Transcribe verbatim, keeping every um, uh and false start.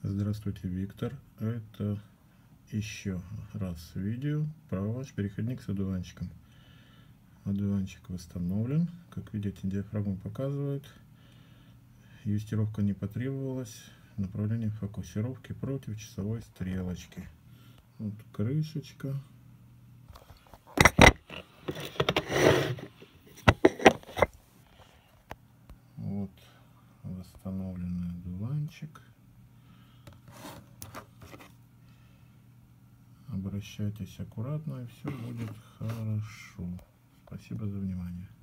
Здравствуйте, Виктор. Это еще раз видео про ваш переходник с одуванчиком. Одуванчик восстановлен. Как видите, диафрагма показывает. Юстировка не потребовалась. Направление фокусировки против часовой стрелочки. Вот крышечка. Вот восстановленный одуванчик. Обращайтесь аккуратно, и все будет хорошо. Спасибо за внимание.